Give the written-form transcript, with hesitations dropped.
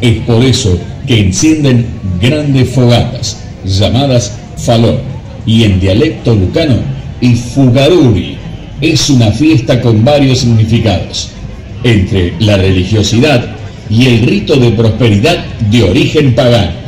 Es por eso que encienden grandes fogatas, llamadas falor, y en dialecto lucano, y fugaruri. Es una fiesta con varios significados, entre la religiosidad y el rito de prosperidad de origen pagano.